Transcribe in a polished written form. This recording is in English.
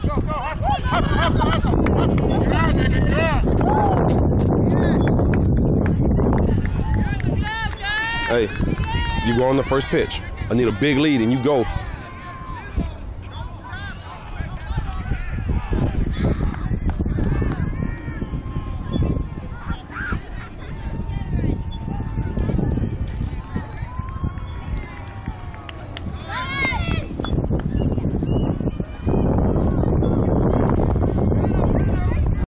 Hey, you go on the first pitch. I need a big lead, and you go.